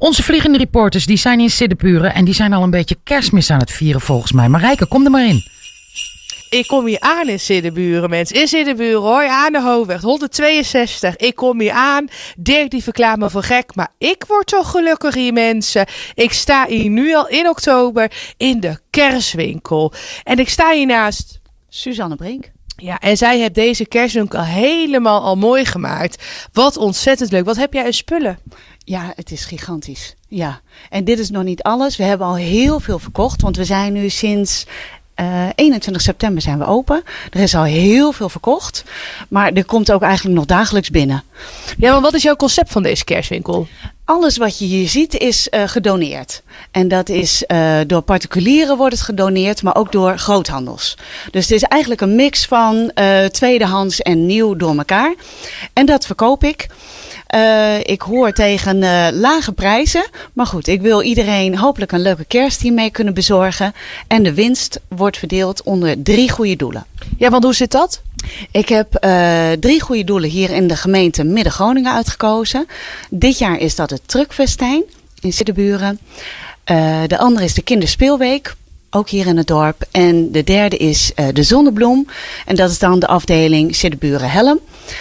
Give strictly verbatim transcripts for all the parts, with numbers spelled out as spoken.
Onze vliegende reporters die zijn in Siddeburen en die zijn al een beetje Kerstmis aan het vieren volgens mij. Marijke, kom er maar in. Ik kom hier aan in Siddeburen, mensen. In Siddeburen, hoor. Aan de Hoofdweg, honderdtweeënzestig. Ik kom hier aan. Dirk die verklaart me voor gek. Maar ik word toch gelukkig hier, mensen. Ik sta hier nu al in oktober in de kerstwinkel. En ik sta hier naast Suzanne Brink. Ja, en zij heeft deze kerstwinkel helemaal al mooi gemaakt. Wat ontzettend leuk. Wat heb jij aan spullen? Ja, het is gigantisch. Ja, en dit is nog niet alles. We hebben al heel veel verkocht, want we zijn nu sinds uh, eenentwintig september zijn we open. Er is al heel veel verkocht, maar er komt ook eigenlijk nog dagelijks binnen. Ja, maar wat is jouw concept van deze kerstwinkel? Alles wat je hier ziet is uh, gedoneerd. En dat is uh, door particulieren wordt het gedoneerd, maar ook door groothandels. Dus het is eigenlijk een mix van uh, tweedehands en nieuw door elkaar. En dat verkoop ik. Uh, ik hoor tegen uh, lage prijzen. Maar goed, ik wil iedereen hopelijk een leuke kerst hiermee kunnen bezorgen. En de winst wordt verdeeld onder drie goede doelen. Ja, want hoe zit dat? Ik heb uh, drie goede doelen hier in de gemeente Midden-Groningen uitgekozen. Dit jaar is dat het Truckfestijn in Siddeburen. Uh, de andere is de Kinderspeelweek, ook hier in het dorp. En de derde is uh, de Zonnebloem. En dat is dan de afdeling Siddeburen-Helm.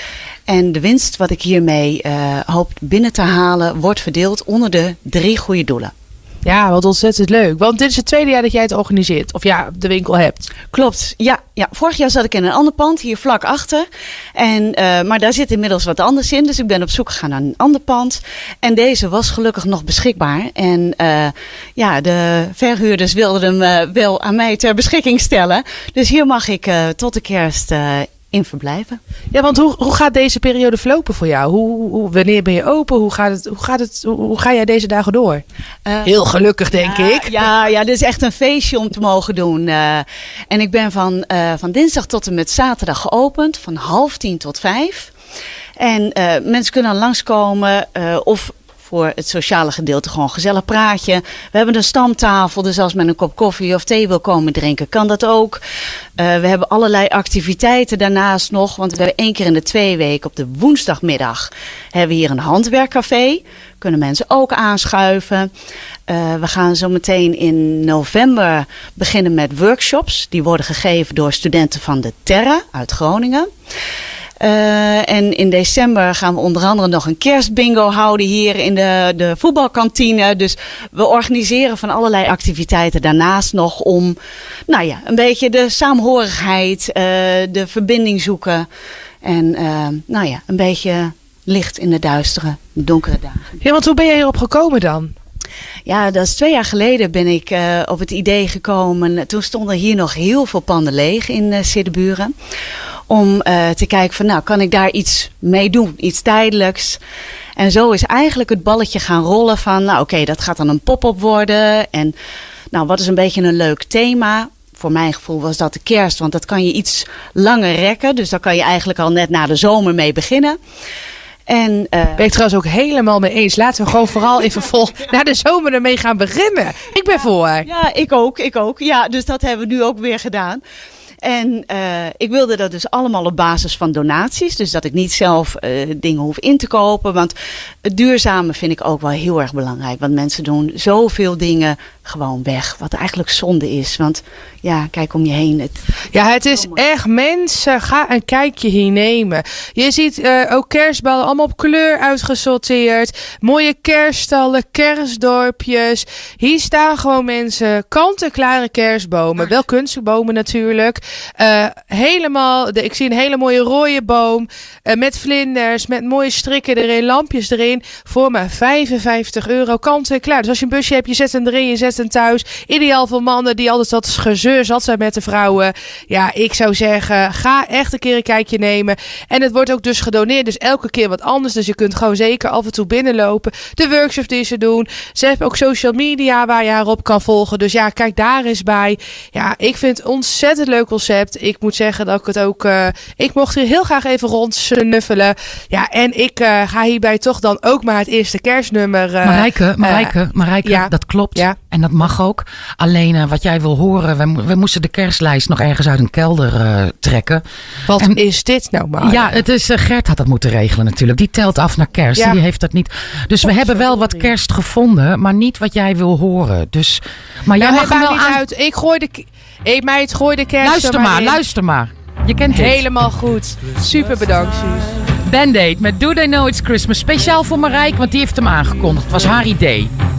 En de winst wat ik hiermee uh, hoop binnen te halen wordt verdeeld onder de drie goede doelen. Ja, wat ontzettend leuk. Want dit is het tweede jaar dat jij het organiseert. Of ja, de winkel hebt. Klopt, ja. ja. Vorig jaar zat ik in een ander pand, hier vlak achter. En, uh, maar daar zit inmiddels wat anders in. Dus ik ben op zoek gegaan naar een ander pand. En deze was gelukkig nog beschikbaar. En uh, ja, de verhuurders wilden hem uh, wel aan mij ter beschikking stellen. Dus hier mag ik uh, tot de kerst uh, in verblijven. Ja, want hoe, hoe gaat deze periode verlopen voor jou? Hoe, hoe, wanneer ben je open? Hoe, gaat het, hoe, gaat het, hoe, hoe ga jij deze dagen door? Uh, Heel gelukkig, denk ja, ik. Ja, ja, dit is echt een feestje om te mogen doen. Uh, en ik ben van, uh, van dinsdag tot en met zaterdag geopend. Van half tien tot vijf. En uh, mensen kunnen langskomen uh, of voor het sociale gedeelte gewoon gezellig praatje. We hebben een stamtafel, dus als men een kop koffie of thee wil komen drinken, kan dat ook. Uh, we hebben allerlei activiteiten daarnaast nog, want we hebben één keer in de twee weken op de woensdagmiddag hebben we hier een handwerkcafé. Kunnen mensen ook aanschuiven. Uh, we gaan zo meteen in november beginnen met workshops. Die worden gegeven door studenten van de Terra uit Groningen. Uh, en in december gaan we onder andere nog een kerstbingo houden hier in de, de voetbalkantine. Dus we organiseren van allerlei activiteiten daarnaast nog om nou ja, een beetje de saamhorigheid, uh, de verbinding zoeken. En uh, nou ja, een beetje licht in de duistere, donkere dagen. Ja, want hoe ben jij hierop gekomen dan? Ja, dat is twee jaar geleden ben ik uh, op het idee gekomen. Toen stonden hier nog heel veel panden leeg in uh, Siddeburen. Om uh, te kijken van nou, kan ik daar iets mee doen? Iets tijdelijks. En zo is eigenlijk het balletje gaan rollen van nou oké, okay, dat gaat dan een pop-up worden. En nou, wat is een beetje een leuk thema? Voor mijn gevoel was dat de kerst, want dat kan je iets langer rekken. Dus daar kan je eigenlijk al net na de zomer mee beginnen. En, uh, ben ik trouwens ook helemaal mee eens. Laten we gewoon vooral even vol na de zomer ermee gaan beginnen. Ik ben voor. Ja, ik ook, ik ook. Ja, dus dat hebben we nu ook weer gedaan. En uh, ik wilde dat dus allemaal op basis van donaties. Dus dat ik niet zelf uh, dingen hoef in te kopen. Want het duurzame vind ik ook wel heel erg belangrijk. Want mensen doen zoveel dingen gewoon weg. Wat eigenlijk zonde is. Want ja, kijk om je heen. Het, ja, het is echt mensen. Ga een kijkje hier nemen. Je ziet uh, ook kerstballen allemaal op kleur uitgesorteerd. Mooie kerststallen, kerstdorpjes. Hier staan gewoon mensen kant-en-klare kerstbomen. Wel kunstbomen natuurlijk. Uh, helemaal, de, ik zie een hele mooie rode boom. Uh, met vlinders, met mooie strikken erin, lampjes erin. Voor maar vijfenvijftig euro kant-en-klaar. Dus als je een busje hebt, je zet hem erin, je zet hem thuis. Ideaal voor mannen die altijd dat gezeur zat zijn met de vrouwen. Ja, ik zou zeggen, ga echt een keer een kijkje nemen. En het wordt ook dus gedoneerd. Dus elke keer wat anders. Dus je kunt gewoon zeker af en toe binnenlopen. De workshops die ze doen. Ze hebben ook social media waar je haar op kan volgen. Dus ja, kijk daar eens bij. Ja, ik vind het ontzettend leuk concept. Ik moet zeggen dat ik het ook... Uh, ik mocht hier heel graag even rondsnuffelen. Ja, en ik uh, ga hierbij toch dan ook maar het eerste kerstnummer... Uh, Marijke, Marijke, Marijke, ja. dat klopt. Ja. En en dat mag ook. Alleen uh, wat jij wil horen, we, mo- we moesten de kerstlijst nog ergens uit een kelder uh, trekken. Wat En- is dit nou maar? Ja, het is, uh, Gert had dat moeten regelen natuurlijk. Die telt af naar kerst. Ja. Die heeft dat niet. Dus we Oh, hebben wel wat sorry. kerst gevonden, maar niet wat jij wil horen. Dus, maar jij Nou, mag het hem wel maakt niet aan. uit. Ik gooi de, k- ik, meid, gooi de kerst Luister er maar, in. luister maar. Je kent dit. Helemaal goed. Super bedankt, Suus. Band-Aid met Do They Know It's Christmas. Speciaal voor Marijke, want die heeft hem aangekondigd. Het was haar idee.